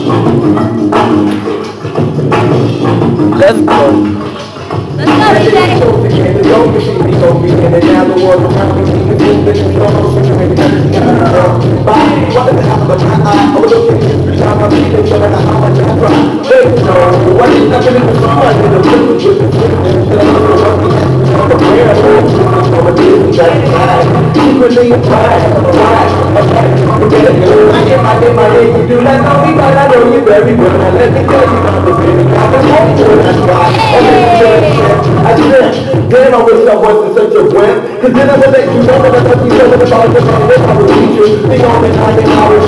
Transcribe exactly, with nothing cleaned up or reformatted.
Let's go. Let's go, D Secretly pride, I get my day, my day, you do not know me, but I know you very well. Now let me tell you about the feeling. I can hold you, that's why. I said, damn, I wish I wasn't such a wimp. Cause then I would let you know that I thought you know about the man I would teach you. The only time that I was